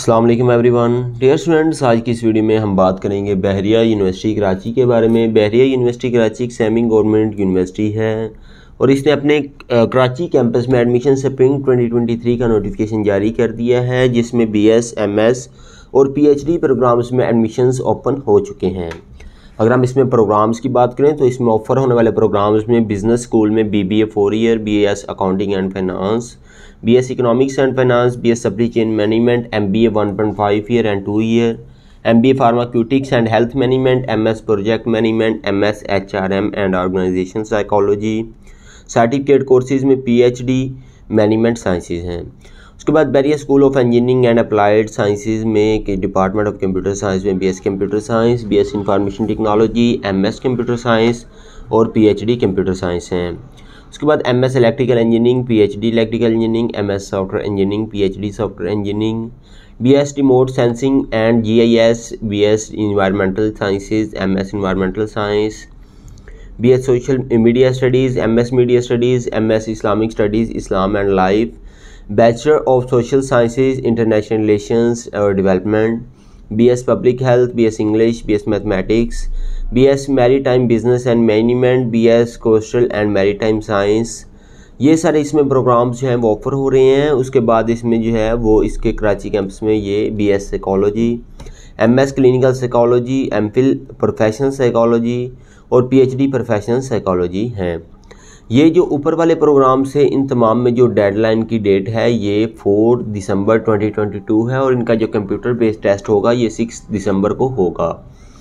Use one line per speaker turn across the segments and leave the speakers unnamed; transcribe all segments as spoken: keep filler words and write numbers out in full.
अस्सलाम वालेकुम everyone. Dear students, आज की इस वीडियो में हम बात करेंगे बहरिया यूनिवर्सिटी कराची के बारे में। बहरिया यूनिवर्सिटी कराची एक सेमी गवर्नमेंट यूनिवर्सिटी है और इसने अपने कराची कैंपस में admission spring twenty twenty three का नोटिफिकेशन जारी कर दिया है, जिसमें बीएस, एमएस और पीएचडी प्रोग्राम्स में एडमिशन्स ओपन हो चुके हैं। अगर हम इसमें प्रोग्राम्स की बात करें तो इसमें ऑफ़र होने वाले प्रोग्राम्स में बिज़नेस स्कूल में BBA four year, BS accounting and finance, BS economics and finance, BS supply chain management, MBA one point five year and two year, MBA pharmaceutics and health management, MS project management, MS HRM and organisation psychology. Certificate courses में PhD management sciences हैं। उसके बाद Bahria school of engineering and applied sciences में department of computer science में BS computer science, BS information technology, MS computer science और PhD computer science हैं। उसके बाद MS electrical engineering, PhD electrical engineering, MS software engineering, PhD software engineering, BS remote sensing and GIS, BS environmental sciences, MS environmental science, BS social media studies, MS media studies, MS Islamic studies, Islam and life, bachelor of social sciences, international relations और development, BS public health, BS English, BS mathematics, BS maritime business and management, BS coastal and maritime science. ये सारे इसमें programmes जो हैं वो offer हो रहे हैं। उसके बाद इसमें जो है वो इसके कराची कैंपस में ये BS psychology, MS clinical psychology, MPhil professional psychology और पीएचडी प्रोफेशनल साइकोलॉजी हैं। ये जो ऊपर वाले प्रोग्राम्स हैं, इन तमाम में जो डेडलाइन की डेट है ये four December twenty twenty two है और इनका जो कंप्यूटर बेस्ड टेस्ट होगा ये सिक्स दिसंबर को होगा।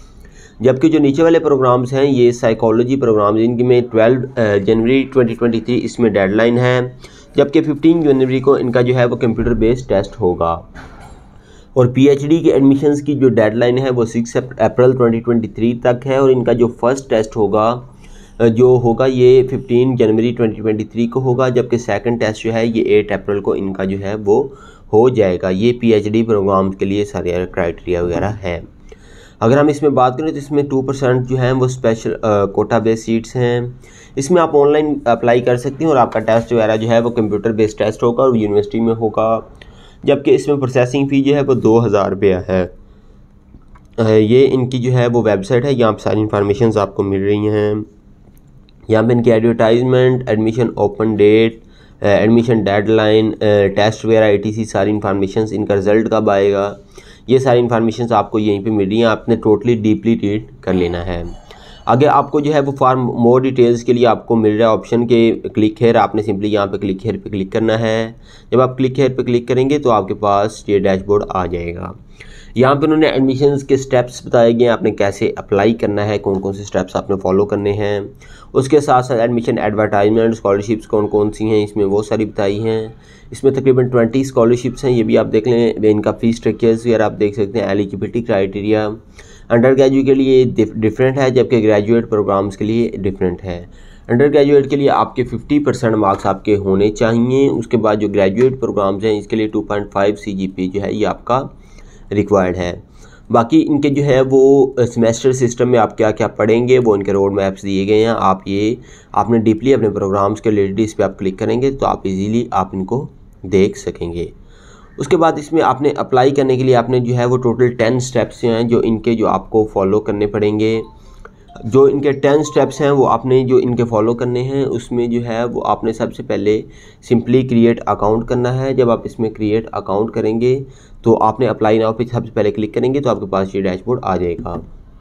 जबकि जो नीचे वाले प्रोग्राम्स हैं ये साइकोलॉजी प्रोग्राम्स, इनकी में twelve January twenty twenty three इसमें डेडलाइन है, जबकि फिफ्टीन जनवरी को इनका जो है वो कंप्यूटर बेस्ड टेस्ट होगा। और पीएचडी के एडमिशन्स की जो डेडलाइन है वो six April twenty twenty three तक है और इनका जो फर्स्ट टेस्ट होगा जो होगा ये fifteen January twenty twenty three को होगा, जबकि सेकंड टेस्ट जो है ये एट अप्रैल को इनका जो है वो हो जाएगा। ये पीएचडी प्रोग्राम के लिए सारे क्राइटेरिया वगैरह है। अगर हम इसमें बात करें तो इसमें टू परसेंट जो है वो स्पेशल कोटा बेस्ड सीट्स हैं। इसमें आप ऑनलाइन अप्लाई कर सकते हैं और आपका टेस्ट वगैरह जो है वो कंप्यूटर बेस्ड टेस्ट होगा और यूनिवर्सिटी में होगा। जबकि इसमें प्रोसेसिंग फ़ी जो है वो दो हज़ार रुपया है। ये इनकी जो है वो वेबसाइट है, यहाँ पर सारी इन्फॉर्मेशन आपको मिल रही हैं। यहाँ पे इनकी advertisement, admission open date, admission deadline, test वगैरह एटीसी सारी इन्फॉर्मेशन, इनका रिज़ल्ट कब आएगा, ये सारी इन्फॉर्मेशन आपको यहीं पे मिल रही हैं। आपने टोटली डीपली रीड कर लेना है। आगे आपको जो है वो फॉर मोर डिटेल्स के लिए आपको मिल रहा है ऑप्शन के क्लिक हेयर। आपने सिंपली यहाँ पे क्लिक हेयर पे क्लिक करना है। जब आप क्लिक हेयर पे क्लिक करेंगे तो आपके पास ये डैशबोर्ड आ जाएगा। यहाँ पे उन्होंने एडमिशन्स के स्टेप्स बताए गए हैं, आपने कैसे अप्लाई करना है, कौन कौन से स्टेप्स आपने फॉलो करने हैं। उसके साथ साथ एडमिशन एडवर्टाइजमेंट, स्कॉलरशिप्स कौन कौन सी हैं इसमें वो सारी बताई हैं। इसमें तकरीबन ट्वेंटी स्कॉलरशिप्स हैं, ये भी आप देख लें। इनका फीस स्ट्रक्चर्स वगैरह आप देख सकते हैं। एलिजिबिलिटी क्राइटेरिया अंडर ग्रेजुएट के लिए डिफरेंट है, जबकि ग्रेजुएट प्रोग्राम्स के लिए डिफरेंट है। अंडर ग्रेजुएट के लिए आपके फिफ्टी परसेंट मार्क्स आपके होने चाहिए। उसके बाद जो ग्रेजुएट प्रोग्राम्स हैं इसके लिए two point five C G P जो है ये आपका रिक्वायर्ड है। बाकी इनके जो है वो सेमेस्टर सिस्टम में आप क्या क्या पढ़ेंगे वो इनके रोड मैप्स दिए गए हैं। आप ये आपने डीपली अपने प्रोग्राम्स के रिलेटेड इस पर आप क्लिक करेंगे तो आप इजीली आप इनको देख सकेंगे। उसके बाद इसमें आपने अप्लाई करने के लिए आपने जो है वो टोटल टेन स्टेप्स हैं जो इनके जो आपको फॉलो करने पड़ेंगे। जो इनके टेन स्टेप्स हैं वो आपने जो इनके फॉलो करने हैं उसमें जो है वो आपने सबसे पहले सिंपली क्रिएट अकाउंट करना है। जब आप इसमें क्रिएट अकाउंट करेंगे तो आपने अप्लाई नाउ पे सबसे पहले क्लिक करेंगे तो आपके पास ये डैशबोर्ड आ जाएगा।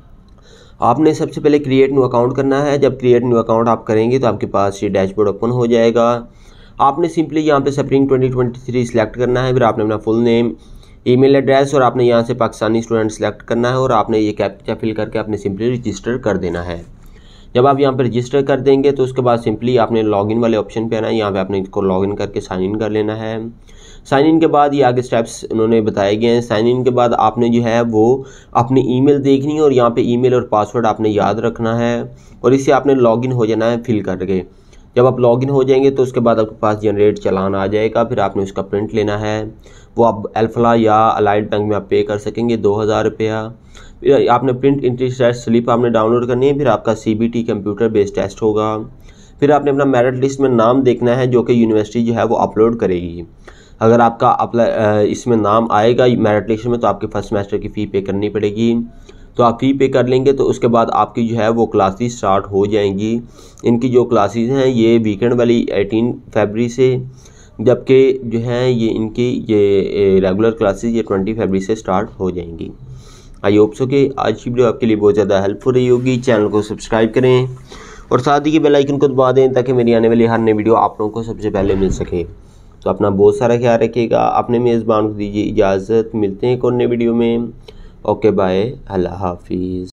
आपने सबसे पहले क्रिएट न्यू अकाउंट करना है। जब क्रिएट न्यू अकाउंट आप करेंगे तो आपके पास ये डैशबोर्ड ओपन हो जाएगा। आपने सिंपली यहाँ पे spring twenty twenty three select करना है, फिर आपने अपना फुल नेम, ईमेल एड्रेस और आपने यहाँ से पाकिस्तानी स्टूडेंट सेलेक्ट करना है और आपने ये कैप्चा फिल करके आपने सिंपली रजिस्टर कर देना है। जब आप यहाँ पर रजिस्टर कर देंगे तो उसके बाद सिंपली आपने लॉगिन वाले ऑप्शन पे आना है। यहाँ पे आपने इसको लॉगिन करके साइन इन कर लेना है। साइन इन के बाद ये आगे स्टेप्स उन्होंने बताए गए हैं। साइन इन के बाद आपने जो है वो अपनी ईमेल देखनी है और यहाँ पे ईमेल और पासवर्ड आपने याद रखना है और इससे आपने लॉगिन हो जाना है फिल करके। जब आप लॉगिन हो जाएंगे तो उसके बाद आपके पास जनरेट चालान आ जाएगा, फिर आपने उसका प्रिंट लेना है। वो आप अल्फला या अलाइड बैंक में आप पे कर सकेंगे दो हज़ार रुपया। फिर आपने प्रिंट इंटरेस्ट स्लिप आपने डाउनलोड करनी है। फिर आपका सीबीटी कंप्यूटर बेस्ड टेस्ट होगा। फिर आपने अपना मेरिट लिस्ट में नाम देखना है जो कि यूनिवर्सिटी जो है वो अपलोड करेगी। अगर आपका अप्लाई इसमें नाम आएगा मेरिट लिस्ट में तो आपके फर्स्ट सेमेस्टर की फ़ी पे करनी पड़ेगी। तो आप फ़ी पे कर लेंगे तो उसके बाद आपकी जो है वो क्लासेस स्टार्ट हो जाएंगी। इनकी जो क्लासेस हैं ये वीकेंड वाली अठारह फरवरी से, जबकि जो है ये इनकी ये रेगुलर क्लासेस ये बीस फरवरी से स्टार्ट हो जाएंगी। आई होप सो कि आज की वीडियो आपके लिए बहुत ज़्यादा हेल्पफुल रही होगी। चैनल को सब्सक्राइब करें और साथ ही की बेल आइकन को दबा दें ताकि मेरी आने वाली हर नई वीडियो आप लोगों को सबसे पहले मिल सके। तो अपना बहुत सारा ख्याल रखिएगा। अपने मेज़बान को दीजिए इजाज़त। मिलते हैं एक और नई वीडियो में। ओके बाय, अल्लाह हाफिज़।